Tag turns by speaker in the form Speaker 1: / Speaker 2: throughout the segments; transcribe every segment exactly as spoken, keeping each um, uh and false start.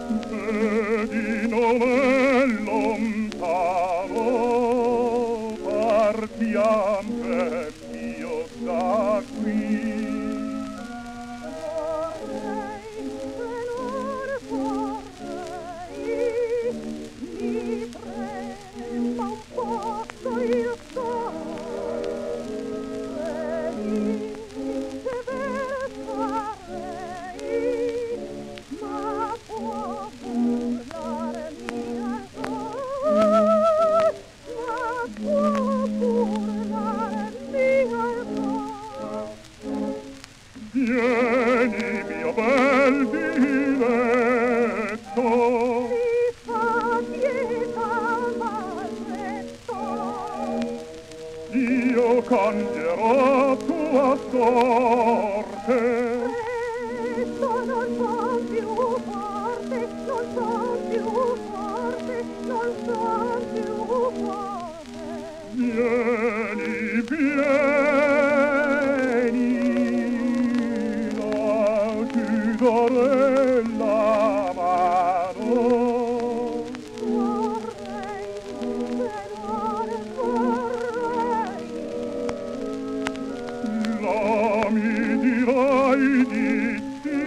Speaker 1: Vedi non è lontano, partiam per io da qui. Vieni, mio bel diletto, mi fa pietà malretto, io cambierò tua sorte. Presto non son più forte, non son più forte, non son più forte. Vieni, vieni, dare la mano. Vorrei, tenore, vorrei. La mi dirai di sì.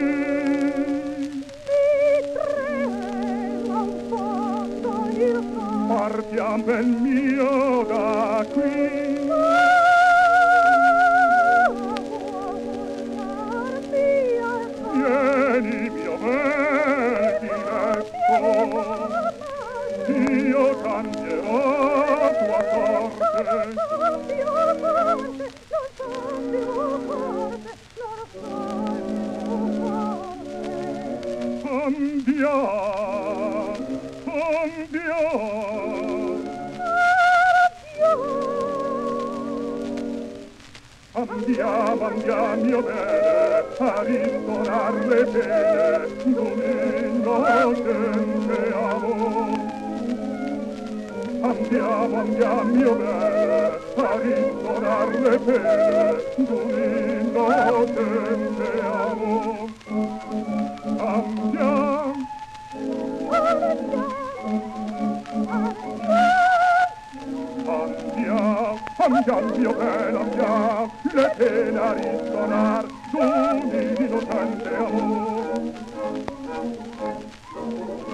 Speaker 1: Mi trema un fondo il cuore. Partiam ben mio da qui. Vieni, mio bel diletto, io cambierò tua sorte. Non so più forte, non so più forte, non so più forte. Andiam, andiam, andiamo, andiamo, mio bene, a ristorar le pene d'un innocente amor. Andiamo, andiamo, mio bene, a ristorar le pene d'un innocente amor. Andiamo, andiamo, andiamo, mio bel, andiamo, le pene a ristorar d'un innocente amor.